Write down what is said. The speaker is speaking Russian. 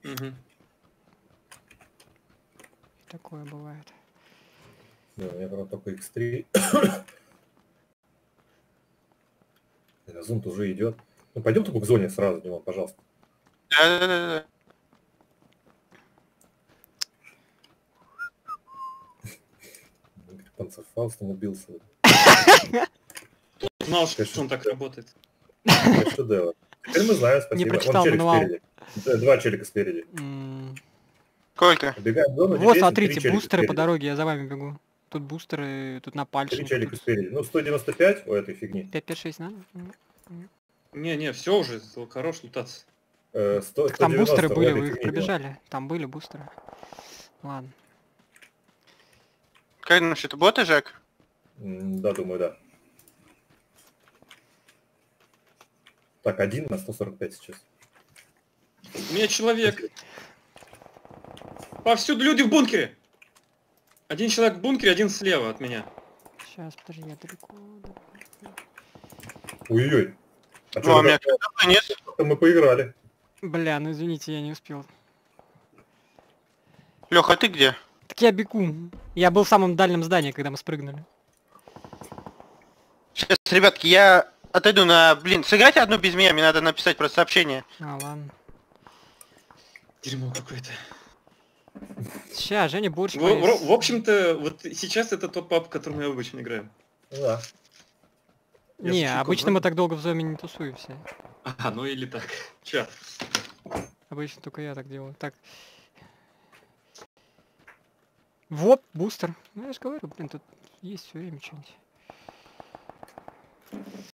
Угу. Такое бывает. Да, я брал только X3. Зонт уже идет. Ну, пойдем только к зоне сразу, Димон, пожалуйста. Да. Панцерфаустом убился. Знал, что он так работает. Шедевр. Теперь мы знаем, спасибо. Не прочитал Вон челик мануал. спереди. Два челика спереди. Сколько? Убегаем в зону, Вот, здесь смотрите, 3 челика бустеры по спереди. дороге, я за вами бегу. Тут бустеры, тут на 3 пальше. челика спереди. Ну, 195 у этой фигни. 5-5-6 надо? Не, все уже, хорош лутаться. 100, Так там 190 бустеры у были, этой вы их фигни, Димон. пробежали. Там были бустеры. Ладно. Как насчет бота, Жак? Да, думаю, да. Так, 1 на 145 сейчас. У меня человек. Повсюду люди в бункере. Один человек в бункере, один слева от меня. Сейчас, подожди, я далеко. Ой-ой-ой. А Ну, а у меня что, нет. мы поиграли. Бля, ну извините, я не успел. Леха, а ты где? Так я бегу. Я был в самом дальнем здании, когда мы спрыгнули. Сейчас, ребятки, я отойду на... Блин, сыграйте одну без меня, мне надо написать просто сообщение. А, ладно. Дерьмо какое-то. Ща, Женя борщ В поест. общем-то, вот сейчас это тот пап, в котором я обычно играю. Ну да. Я Не, шучу, обычно мы так долго в зоме не тусуемся. А, ну или так. Чё? Обычно только я так делаю. Так. Вот, бустер. Ну я же говорю, блин, тут есть все время что-нибудь.